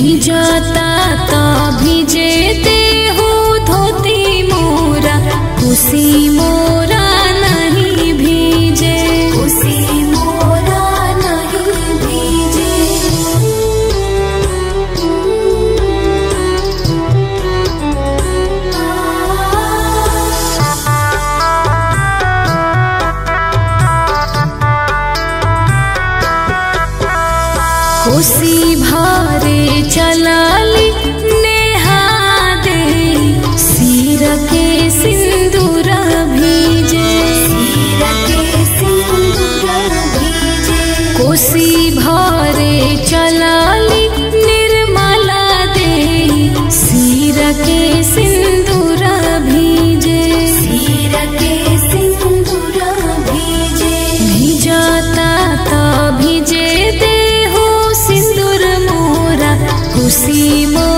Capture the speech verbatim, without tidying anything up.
भीजता तो भीजे देहु धोती मोरा, खुशी मोरा नहीं भीजे, खुशी मोरा नहीं भीजे। खुशी भरे चलाली नेहा दे, सिर के सिंदूर भीजे, सिर के सिंदूर भीजे। खुशी भरे चलाली निर्मला दे, सिर के सिंदूर भीजे, सिर के सिंदूर भीजे। भीजता तो भीजे दे सिंदूर मोरा, खुशी मोरा